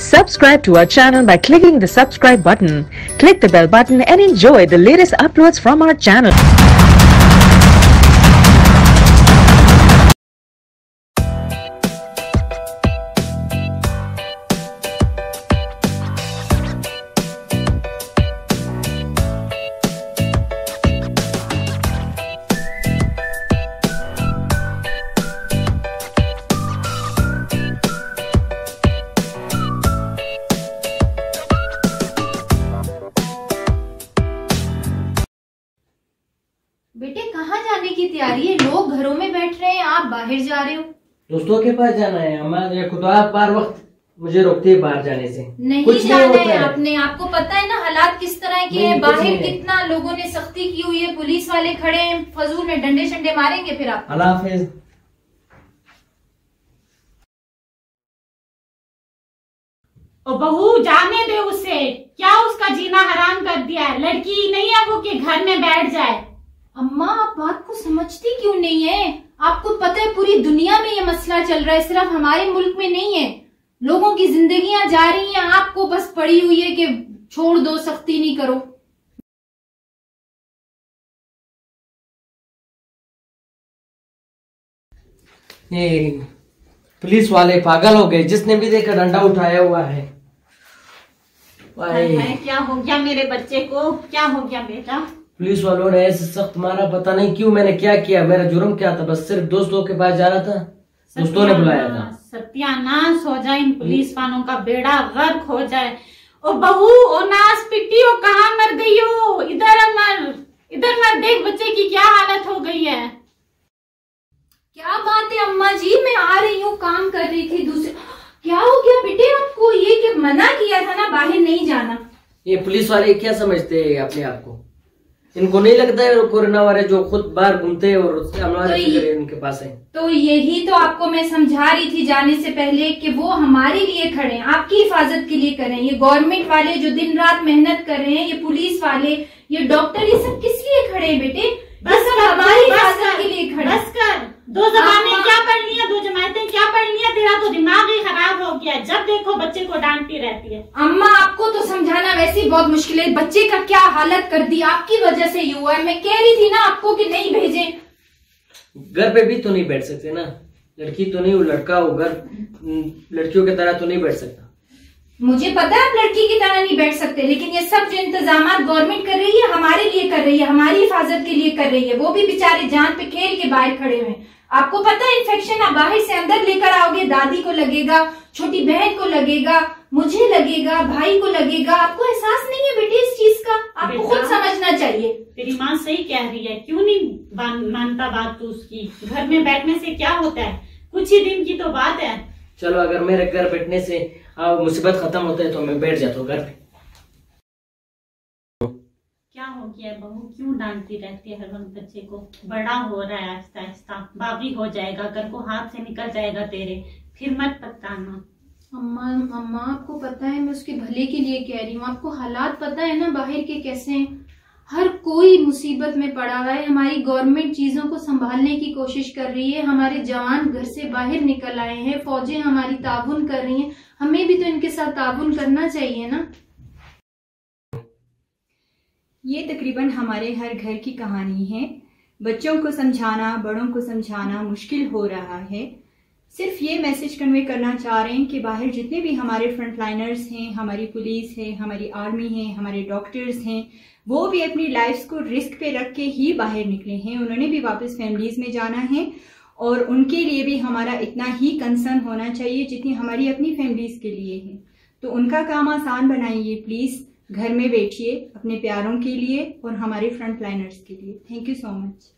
Subscribe to our channel by clicking the subscribe button. Click the bell button and enjoy the latest uploads from our channel. बेटे कहाँ जाने की तैयारी है? लोग घरों में बैठ रहे हैं, आप बाहर जा रहे हो। दोस्तों के पास जाना है। हमारे खुद आप बार वक्त मुझे रोकती है बाहर जाने से। नहीं जाना है आपने, आपको पता है ना हालात किस तरह के हैं। बाहर कितना लोगों ने सख्ती की हुई है, पुलिस वाले खड़े हैं, फजूल में डंडे शंडे मारेंगे फिर आप। अल्लाह हाफिज। ओ बहू जाने दे उसे, क्या उसका जीना हराम कर दिया है? लड़की नहीं है वो कि घर में बैठ जाए। अम्मा आप बात को समझती क्यों नहीं है? आपको पता है पूरी दुनिया में ये मसला चल रहा है, सिर्फ हमारे मुल्क में नहीं है। लोगों की जिंदगियां जा रही हैं, आपको बस पड़ी हुई है कि छोड़ दो, सख्ती नहीं करो। ये पुलिस वाले पागल हो गए, जिसने भी देखा डंडा उठाया हुआ है। क्या हो गया मेरे बच्चे को? क्या हो गया बेटा? पुलिस वालों ने ऐसे सख्त मारा, पता नहीं क्यों। मैंने क्या किया? मेरा जुर्म क्या था? बस सिर्फ दोस्तों के पास जा रहा था, दोस्तों ने बुलाया था। सत्यानाश हो जाए इन पुलिस वालों का, बेड़ा गर्क हो जाए। ओ बहू, ओ नास पिट्टी, ओ कहाँ मर गई हो? इधर मर, देख बच्चे की क्या हालत हो गई है। क्या बात है अम्मा जी, मैं आ रही हूँ, काम कर रही थी दूसरे। क्या हो गया बेटे आपको? ये कि मना किया था ना बाहर नहीं जाना। ये पुलिस वाले क्या समझते हैं अपने आप को? इनको नहीं लगता है कोरोना वाले जो खुद बाहर घूमते हैं और उनके पास है। तो यही तो आपको मैं समझा रही थी जाने से पहले कि वो हमारे लिए खड़े हैं, आपकी हिफाजत के लिए कर रहे हैं। ये गवर्नमेंट वाले जो दिन रात मेहनत कर रहे हैं, ये पुलिस वाले, ये डॉक्टर, ये सब किस लिए खड़े हैं बेटे? बस हमारी हिफाजत के लिए खड़े। बस कर, दो जबानें क्या पढ़ लिया, दो जमातें क्या पढ़ लिया? तेरा तो दिमाग ही खराब हो गया, जब देखो बच्चे को डांटती रहती है। अम्मा आपको तो समझाना वैसे ही बहुत मुश्किल है। बच्चे का क्या हालत कर दी, आपकी वजह से ये हुआ है। मैं कह रही थी ना आपको कि नहीं भेजे। घर पे भी तो नहीं बैठ सकते ना, लड़की तो नहीं, वो लड़का हो, घर लड़कियों की तरह तो नहीं बैठ सकता। मुझे पता है आप लड़की की तरह नहीं बैठ सकते, लेकिन ये सब जो इंतजाम गवर्नमेंट कर रही है हमारे लिए कर रही है, हमारी हिफाजत के लिए कर रही है। वो भी बेचारे जान पे खेल के बाहर खड़े हुए। आपको पता है इन्फेक्शन आप बाहर से अंदर लेकर आओगे, दादी को लगेगा, छोटी बहन को लगेगा, मुझे लगेगा, भाई को लगेगा। आपको एहसास नहीं है बेटे इस चीज का? आपको खुद समझना चाहिए। तेरी माँ सही कह रही है, क्यों नहीं मानता बात तू उसकी? घर में बैठने से क्या होता है, कुछ ही दिन की तो बात है। चलो अगर मेरे घर बैठने से मुसीबत खत्म होता है तो मैं बैठ जाता हूँ घर पे। क्या हो गया बहू, क्यों डांटती रहती है हर वक्त बच्चे को? बड़ा हो रहा है आहिस्ता आहिस्ता, बागी हो जाएगा, कल को हाथ से निकल जाएगा तेरे, फिर मत पछताना। अम्मा आपको पता है मैं उसके भले के लिए कह रही हूँ। आपको हालात पता है ना बाहर के कैसे हैं। हर कोई मुसीबत में पड़ा हुआ है। हमारी गवर्नमेंट चीजों को संभालने की कोशिश कर रही है, हमारे जवान घर से बाहर निकल आए हैं, फौजें हमारी ताउन कर रही हैं। हमें भी तो इनके साथ ताउन करना चाहिए ना। ये तकरीबन हमारे हर घर की कहानी है। बच्चों को समझाना, बड़ों को समझाना मुश्किल हो रहा है। सिर्फ ये मैसेज कन्वे करना चाह रहे हैं कि बाहर जितने भी हमारे फ्रंटलाइनर्स हैं, हमारी पुलिस है, हमारी आर्मी है, हमारे डॉक्टर्स हैं, वो भी अपनी लाइफ्स को रिस्क पे रख के ही बाहर निकले हैं। उन्होंने भी वापस फैमिलीज में जाना है और उनके लिए भी हमारा इतना ही कंसर्न होना चाहिए जितनी हमारी अपनी फैमिलीज के लिए है। तो उनका काम आसान बनाइए प्लीज। घर में बैठिए अपने प्यारों के लिए और हमारे फ्रंटलाइनर्स के लिए। Thank you so much.